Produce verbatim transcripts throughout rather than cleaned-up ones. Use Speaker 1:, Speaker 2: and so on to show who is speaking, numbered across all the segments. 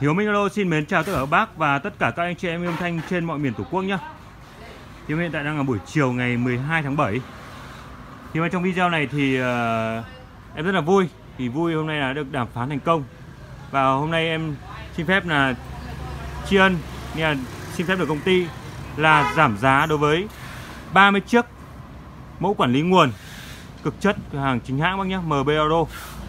Speaker 1: Hiếu Minh Auto xin mến chào tất cả các bác và tất cả các anh chị em yêu âm thanh trên mọi miền Tổ quốc nhé. Thì hiện tại đang là buổi chiều ngày mười hai tháng bảy. Thì mà trong video này thì uh, em rất là vui. Thì vui hôm nay là được đàm phán thành công. Và hôm nay em xin phép là tri ân, là xin phép được công ty là giảm giá đối với ba mươi chiếc mẫu quản lý nguồn cực chất hàng chính hãng bác nhé, em bê Auto.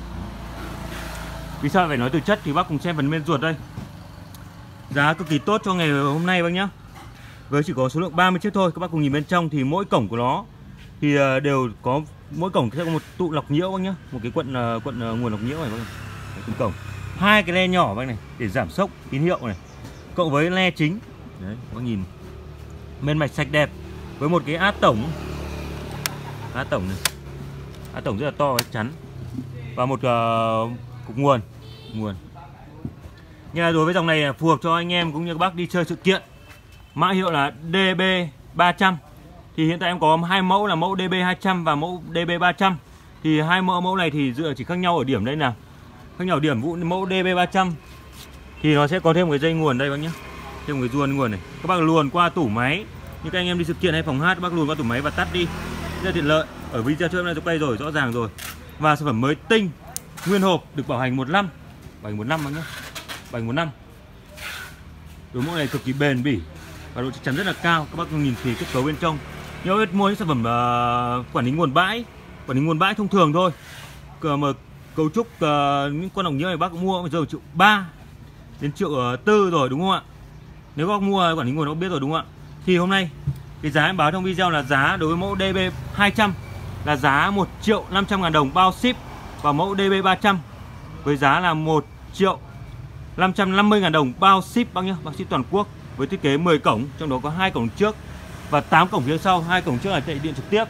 Speaker 1: Vì sao phải nói từ chất thì bác cùng xem phần bên ruột đây. Giá cực kỳ tốt cho ngày hôm nay bác nhá. Với chỉ có số lượng ba mươi chiếc thôi. Các bác cùng nhìn bên trong thì mỗi cổng của nó thì đều có, mỗi cổng sẽ có một tụ lọc nhiễu bác nhá, một cái quận quận nguồn lọc nhiễu này bác này. Đấy, cổng. Hai cái le nhỏ bác này để giảm sốc tín hiệu này. Cộng với le chính. Đấy, các bác nhìn. Men mạch sạch đẹp với một cái át tổng. Át tổng này. Át tổng rất là to chắc chắn. Và một uh, cục nguồn nguồn nhưng là đối với dòng này phù hợp cho anh em cũng như các bác đi chơi sự kiện. Mã hiệu là D B ba trăm. Thì hiện tại em có hai mẫu là mẫu D B hai trăm và mẫu D B ba trăm. Thì hai mẫu mẫu này thì dựa chỉ khác nhau ở điểm đây nào. Khác nhau ở điểm vụ mẫu D B ba trăm thì nó sẽ có thêm một cái dây nguồn đây bác nhé. Thêm một cái ruồn nguồn này. Các bác luồn qua tủ máy. Như các anh em đi sự kiện hay phòng hát, các bác luồn qua tủ máy và tắt đi. Rất là tiện lợi. Ở video trước em đã quay rồi, rõ ràng rồi. Và sản phẩm mới tinh, nguyên hộp, được bảo hành một năm. Bảo hành một năm bác nhé. Bảo hành một năm. Đối mẫu này cực kỳ bền bỉ và độ chắc chắn rất là cao. Các bác nhìn thì kết cấu bên trong. Nếu biết mua những sản phẩm uh, quản lý nguồn bãi, quản lý nguồn bãi thông thường thôi. Cờ mà cấu trúc uh, những con lọc nhiễu này bác cũng mua bây giờ triệu ba đến triệu tư rồi đúng không ạ? Nếu các bác mua quản lý nguồn nó biết rồi đúng không ạ? Thì hôm nay cái giá em báo trong video là giá đối với mẫu D B hai trăm là giá một triệu năm trăm ngàn đồng bao ship, và mẫu D B ba trăm với giá là một triệu năm trăm năm mươi ngàn đồng bao ship bác nhá, bác ship toàn quốc, với thiết kế mười cổng, trong đó có hai cổng trước và tám cổng phía sau. Hai cổng trước là chạy điện trực tiếp.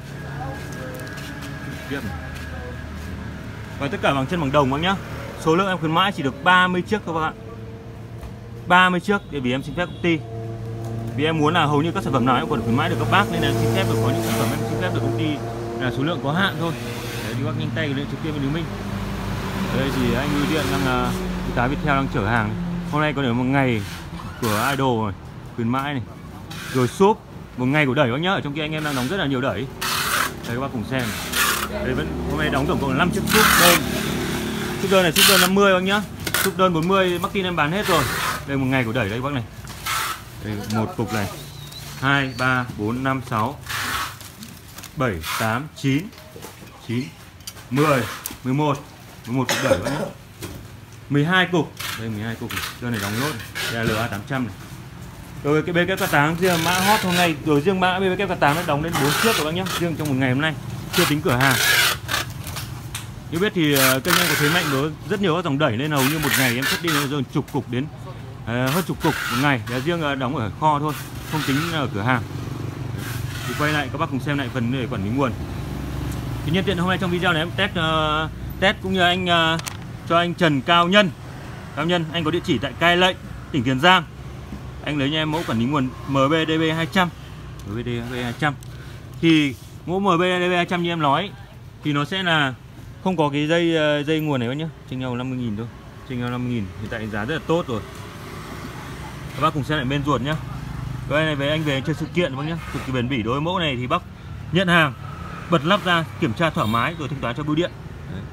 Speaker 1: Và tất cả bằng chân bằng đồng bác nhá. Số lượng em khuyến mãi chỉ được ba mươi chiếc thôi các bạn. ba mươi chiếc để vì em xin phép công ty. Vì em muốn là hầu như các sản phẩm nào em còn khuyến mãi được các bác, nên là em xin phép được có những sản phẩm em xin phép được công ty là số lượng có hạn thôi. Đấy, thì bác nhanh tay lên trực tiếp với Hiếu Minh. Ở đây thì anh Bưu Điện đang uh, tá Viettel đang chở hàng. Hôm nay có đến một ngày của Idol rồi, khuyến mãi này. Rồi shop một ngày của đẩy bác nhá. Ở trong kia anh em đang đóng rất là nhiều đẩy. Đây các bác cùng xem. Đây vẫn hôm nay đóng tổng cộng là năm chiếc shop đơn. Shop đơn này shop đơn năm mươi bác nhá. Shop đơn bốn mươi Martin em bán hết rồi. Đây một ngày của đẩy đây bác này. Đây một cục này. hai ba bốn năm sáu bảy tám chín chín mười mười một mười một cục đẩy bác nhá. mười hai cục. Đây mười hai cục. Đơn này đóng nốt. Đây là L A tám trăm này. Rồi cái B K K tám riêng mã hot hôm nay, rồi riêng mã B K K tám nó đóng đến bốn chiếc rồi bác nhá, riêng trong một ngày hôm nay, chưa tính cửa hàng. Như biết thì kênh em có thế mạnh đối rất nhiều các dòng đẩy, nên hầu như một ngày em xuất đi rồi chục cục đến uh, hơn chục cục một ngày, là riêng uh, đóng ở kho thôi, không tính ở cửa hàng. Thì quay lại các bác cùng xem lại phần để quản lý nguồn. Thì nhân tiện hôm nay trong video này em test uh, test cũng như anh uh, cho anh Trần Cao Nhân. Cao Nhân, anh có địa chỉ tại Cai Lậy, tỉnh Tiền Giang. Anh lấy cho em mẫu quản lý nguồn M B D B hai trăm. M B D B hai trăm. Thì mẫu M B D B hai trăm như em nói thì nó sẽ là không có cái dây dây nguồn này bác nhá, chênh nhau năm mươi nghìn thôi. Chênh nhau năm mươi nghìn, hiện tại giá rất là tốt rồi. Các bác cùng xem lại bên ruột nhá. Cái này với anh về chơi sự kiện bác nhá, cực kỳ bền bỉ. Đối với mẫu này thì bác nhận hàng, bật lắp ra, kiểm tra thoải mái rồi thanh toán cho bưu điện. Đấy.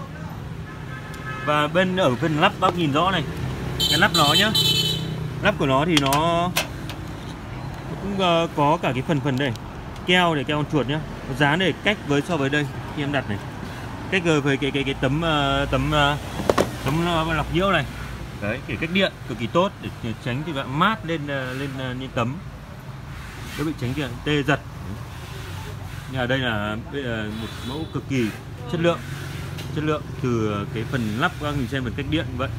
Speaker 1: Và bên ở phần lắp bác nhìn rõ này, cái lắp nó nhá. Lắp của nó thì nó cũng uh, có cả cái phần phần đây, keo để keo con chuột nhá. Nó dán để cách với so với đây khi em đặt này, cách với cái cái cái tấm uh, tấm uh, tấm uh, lọc nhiễu này. Đấy, để cách điện cực kỳ tốt để tránh thì bạn mát lên uh, lên uh, như tấm. Nó bị tránh điện tê giật. Nhưng ở đây là uh, một mẫu cực kỳ chất lượng, chất lượng từ cái phần lắp các mình xem phần cách điện như vậy.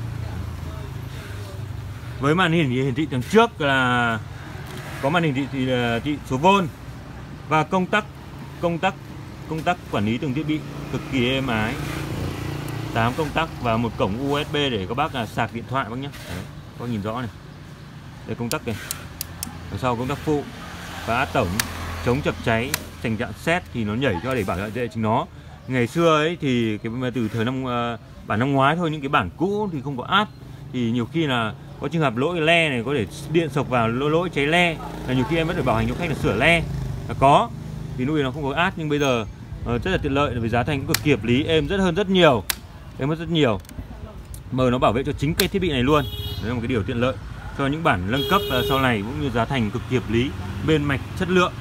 Speaker 1: Với màn hình hiển thị đằng trước là có màn hình thị, thị, thị số vôn và công tắc công tắc công tắc quản lý từng thiết bị cực kỳ êm ái. tám công tắc và một cổng U S B để các bác là sạc điện thoại bác nhé. Đấy, có nhìn rõ này. Đây công tắc này. Ở sau công tắc phụ và át tổng chống chập cháy, tình trạng xét thì nó nhảy cho để bảo vệ chính nó. Ngày xưa ấy thì cái từ thời năm bản năm ngoái thôi, những cái bản cũ thì không có át. thì nhiều khi là có trường hợp lỗi le này, có thể điện sộc vào lỗi, lỗi cháy le, là nhiều khi em vẫn phải bảo hành cho khách là sửa le là có, vì lúc nó không có át. Nhưng bây giờ uh, rất là tiện lợi, với giá thành cực kỳ hợp lý, êm rất hơn rất nhiều, êm hơn rất nhiều, mà nó bảo vệ cho chính cái thiết bị này luôn. Đấy là một cái điều tiện lợi cho những bản nâng cấp uh, sau này, cũng như giá thành cực kỳ hợp lý, bên mạch, chất lượng.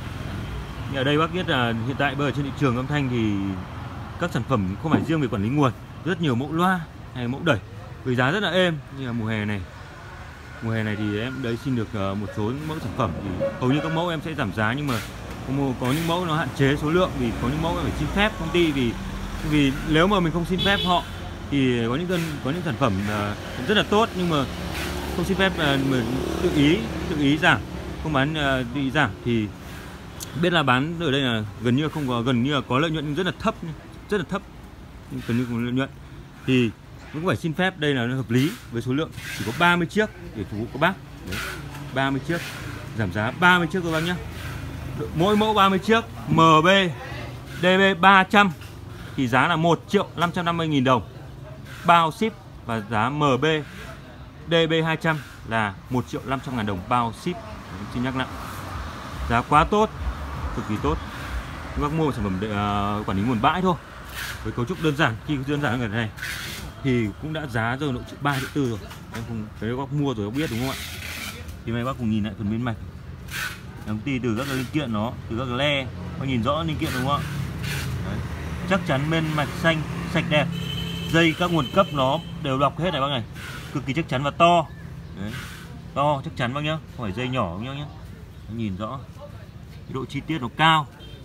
Speaker 1: Ở đây bác biết là hiện tại bây giờ trên thị trường âm thanh thì các sản phẩm không phải riêng về quản lý nguồn, rất nhiều mẫu loa hay mẫu đẩy với giá rất là êm. Như là mùa hè này, mùa hè này thì em đấy xin được một số mẫu sản phẩm thì hầu như các mẫu em sẽ giảm giá, nhưng mà có những mẫu nó hạn chế số lượng, vì có những mẫu em phải xin phép công ty, vì vì nếu mà mình không xin phép họ thì có những có những sản phẩm rất là tốt, nhưng mà không xin phép mình tự ý tự ý giảm, không bán tự ý giảm thì biết là bán ở đây là gần như không có, gần như là có lợi nhuận nhưng rất là thấp, rất là thấp, gần như không có lợi nhuận thì cũng phải xin phép. Đây là hợp lý, với số lượng chỉ có ba mươi chiếc để phục vụ các bác. Đấy, ba mươi chiếc, giảm giá ba mươi chiếc các bác nhé. Mỗi mẫu ba mươi chiếc, M B D B ba trăm thì giá là một triệu năm trăm năm mươi nghìn đồng bao ship, và giá M B D B hai trăm là một triệu năm trăm ngàn đồng bao ship. Đấy, xin nhắc lại, giá quá tốt, cực kỳ tốt. Các bác mua một sản phẩm để, uh, quản lý nguồn bãi thôi, với cấu trúc đơn giản, khi đơn giản như này thì cũng đã giá rồi độ ba triệu tư rồi. Em không thấy bác mua rồi bác biết đúng không ạ? Thì mấy bác cùng nhìn lại phần bên mạch, công ty từ các linh kiện nó, từ các le, bác nhìn rõ linh kiện đúng không ạ? Đấy, chắc chắn bên mạch xanh sạch đẹp, dây các nguồn cấp nó đều đọc hết này bác này, cực kỳ chắc chắn và to. Đấy, to chắc chắn bác nhá, không phải dây nhỏ nhá nhá. Nhìn rõ cái độ chi tiết nó cao.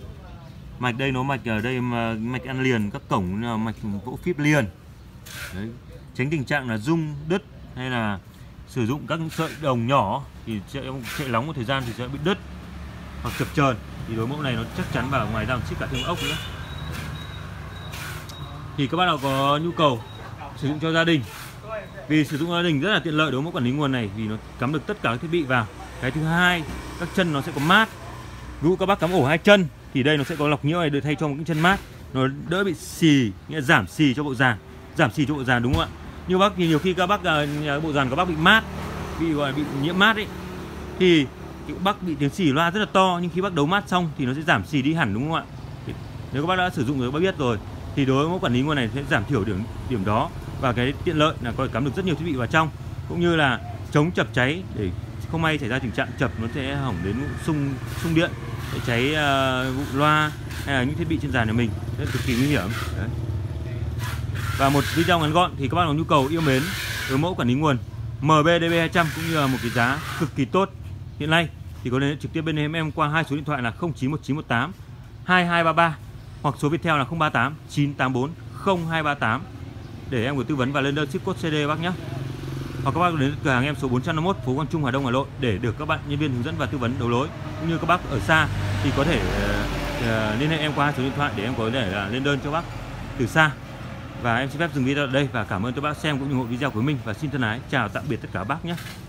Speaker 1: Mạch đây nó mạch ở đây mà mạch ăn liền, các cổng là mạch gỗ phíp liền. Đấy, tránh tình trạng là rung đứt hay là sử dụng các sợi đồng nhỏ thì chạy, chạy nóng một thời gian thì sẽ bị đứt hoặc chập chờn. Thì đối mẫu này nó chắc chắn, và ngoài ra chiếc cả thêm ốc nữa. Thì các bác nào có nhu cầu sử dụng cho gia đình, vì sử dụng gia đình rất là tiện lợi đối với mẫu quản lý nguồn này, vì nó cắm được tất cả các thiết bị vào. Cái thứ hai, các chân nó sẽ có mát. Ví dụ các bác cắm ổ hai chân thì đây nó sẽ có lọc nhiễu này, được thay cho một cái chân mát, nó đỡ bị xì, nghĩa là giảm xì cho bộ dàn, giảm xì cho bộ dàn đúng không ạ? Như bác thì nhiều khi các bác bộ dàn các bác bị mát, bị gọi là bị nhiễm mát ấy, thì bác bị tiếng xì loa rất là to, nhưng khi bác đấu mát xong thì nó sẽ giảm xì đi hẳn đúng không ạ? Nếu các bác đã sử dụng rồi các bác biết rồi, thì đối với mẫu quản lý nguồn này sẽ giảm thiểu điểm điểm đó. Và cái tiện lợi là có thể cắm được rất nhiều thiết bị vào trong, cũng như là chống chập cháy, để không may xảy ra tình trạng chập nó sẽ hỏng đến xung xung điện, sẽ cháy uh, vụ loa hay là những thiết bị trên dàn của mình, rất cực kỳ nguy hiểm. Đấy. Và một video ngắn gọn thì các bác có nhu cầu yêu mến với mẫu quản lý nguồn M B D B hai trăm cũng như là một cái giá cực kỳ tốt hiện nay, thì có thể trực tiếp bên em em qua hai số điện thoại là không chín một chín một tám hai hai ba ba hoặc số Viettel là không ba tám chín tám bốn không hai ba tám để em có tư vấn và lên đơn ship code xê đê các bác nhé. Hoặc các bác đến cửa hàng em số bốn trăm năm mươi mốt phố Quang Trung, Hà Đông, Hà Nội để được các bạn nhân viên hướng dẫn và tư vấn đấu lối. Cũng như các bác ở xa thì có thể uh, liên hệ em qua số điện thoại để em có thể uh, lên đơn cho bác từ xa. Và em xin phép dừng video ở đây và cảm ơn các bác xem cũng như ủng hộ video của mình, và xin thân ái chào tạm biệt tất cả các bác nhé.